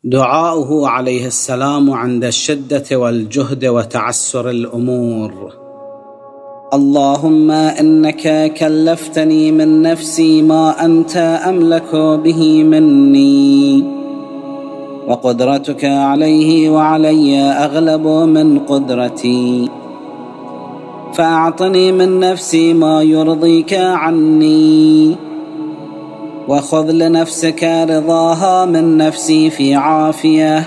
دعاؤه عليه السلام عند الشدة والجهد وتعسر الأمور: اللهم إنك كلفتني من نفسي ما أنت أملك به مني، وقدرتك عليه وعلي أغلب من قدرتي، فأعطني من نفسي ما يرضيك عني، وخذ لنفسك رضاها من نفسي في عافية.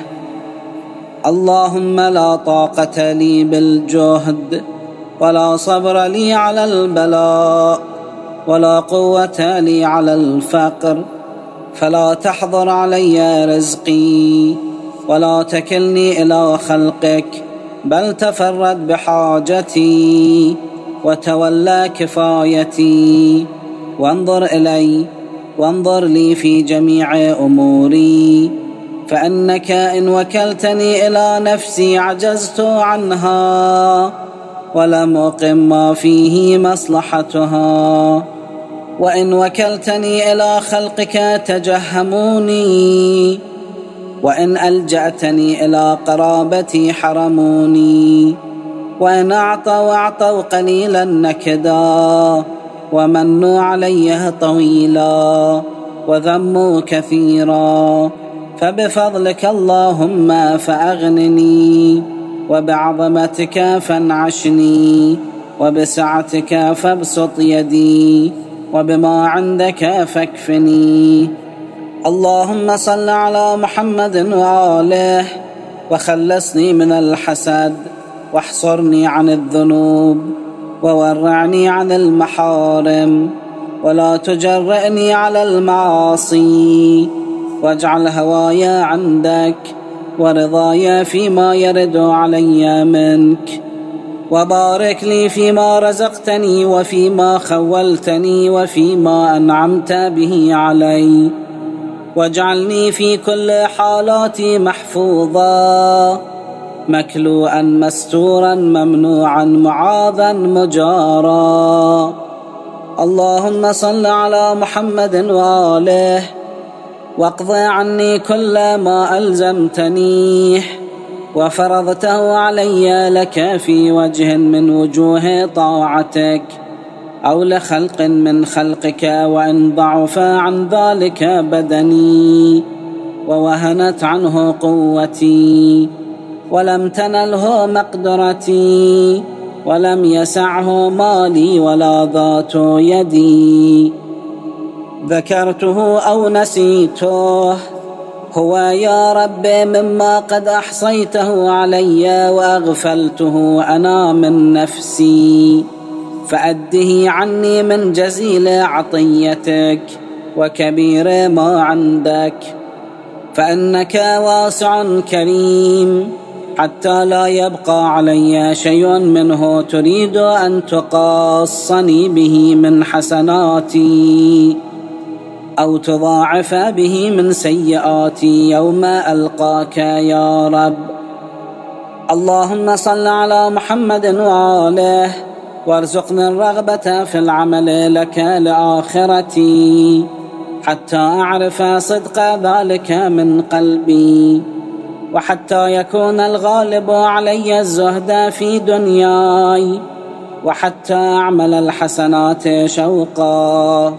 اللهم لا طاقة لي بالجهد، ولا صبر لي على البلاء، ولا قوة لي على الفقر، فلا تحضر علي رزقي، ولا تكلني إلى خلقك، بل تفرد بحاجتي وتولى كفايتي، وانظر إلي وانظر لي في جميع أموري، فإنك إن وكلتني إلى نفسي عجزت عنها، ولم أقم ما فيه مصلحتها، وإن وكلتني إلى خلقك تجهموني، وإن ألجأتني إلى قرابتي حرموني، وإن أعطوا قليلا نكدا، ومنوا عليه طويلا، وذموا كثيرا، فبفضلك اللهم فأغنني، وبعظمتك فانعشني، وبسعتك فابسط يدي، وبما عندك فاكفني. اللهم صل على محمد وآله، وخلصني من الحسد، واحصرني عن الذنوب، وورعني عن المحارم، ولا تجرئني على المعاصي، واجعل هواي عندك، ورضاي فيما يرد علي منك، وبارك لي فيما رزقتني، وفيما خولتني، وفيما أنعمت به علي، واجعلني في كل حالاتي محفوظا، مكلوءا مستورا ممنوعا معاذا مجارا. اللهم صل على محمد وآله، واقض عني كل ما ألزمتنيه وفرضته علي لك في وجه من وجوه طاعتك، أو لخلق من خلقك، وإن ضعف عن ذلك بدني، ووهنت عنه قوتي، ولم تنله مقدرتي، ولم يسعه مالي ولا ذات يدي، ذكرته أو نسيته، هو يا رب مما قد أحصيته علي وأغفلته أنا من نفسي، فأده عني من جزيل عطيتك وكبير ما عندك، فإنك واسع كريم، حتى لا يبقى علي شيء منه تريد أن تقاصني به من حسناتي، أو تضاعف به من سيئاتي يوم ألقاك يا رب. اللهم صل على محمد وآله، وارزقني الرغبة في العمل لك لآخرتي، حتى أعرف صدق ذلك من قلبي، وحتى يكون الغالب علي الزهد في دنياي، وحتى أعمل الحسنات شوقا،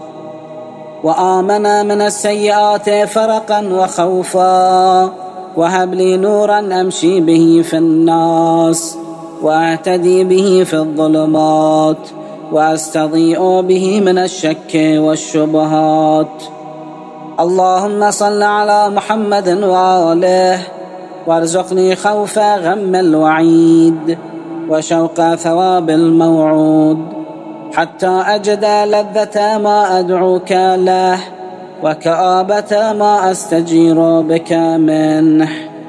وآمن من السيئات فرقا وخوفا، وهب لي نورا أمشي به في الناس، وأهتدي به في الظلمات، وأستضيء به من الشك والشبهات. اللهم صل على محمد وآله، وارزقني خوف غم الوعيد، وشوق ثواب الموعود، حتى أجد لذة ما أدعوك له، وكآبة ما أستجير بك منه.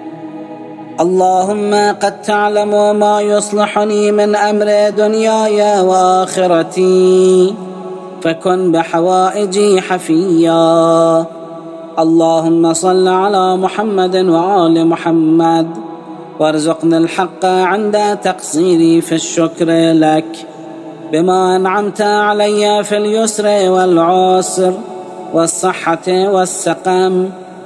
اللهم قد تعلم ما يصلحني من أمر دنياي وآخرتي، فكن بحوائجي حفيا. اللهم صل على محمد وآل محمد، وارزقنا الحق عند تقصيري في الشكر لك، بما أنعمت علي في اليسر والعسر والصحة والسقم،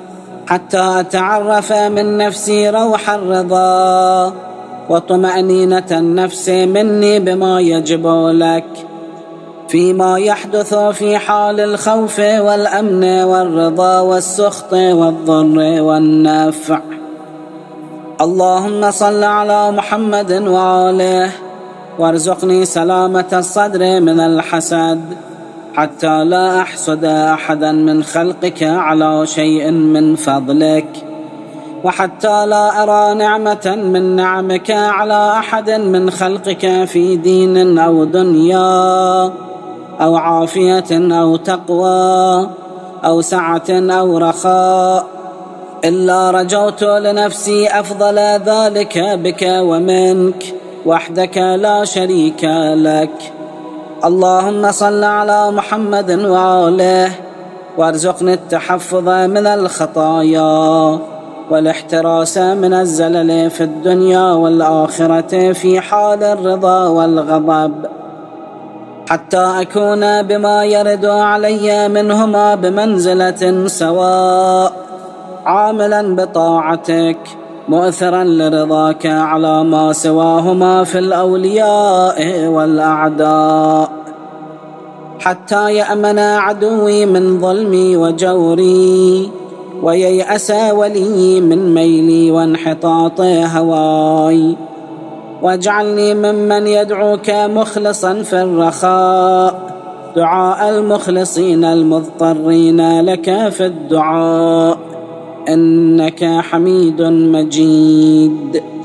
حتى أتعرف من نفسي روح الرضا وطمأنينة النفس مني بما يجب لك فيما يحدث في حال الخوف والأمن والرضا والسخط والضر والنفع. اللهم صل على محمد وآله وارزقني سلامة الصدر من الحسد حتى لا أحسد أحدا من خلقك على شيء من فضلك، وحتى لا أرى نعمة من نعمك على أحد من خلقك في دين أو دنيا أو عافية أو تقوى أو سعة أو رخاء إلا رجوت لنفسي أفضل ذلك بك ومنك وحدك لا شريك لك. اللهم صل على محمد وآله وارزقني التحفظ من الخطايا والاحتراس من الزلل في الدنيا والآخرة في حال الرضا والغضب، حتى أكون بما يرد علي منهما بمنزلة سواء، عاملا بطاعتك مؤثرا لرضاك على ما سواهما في الأولياء والأعداء، حتى يأمن عدوي من ظلمي وجوري وييأس ولي من ميلي وانحطاط هواي، واجعلني ممن يدعوك مخلصا في الرخاء دعاء المخلصين المضطرين لك في الدعاء، إنك حميد مجيد.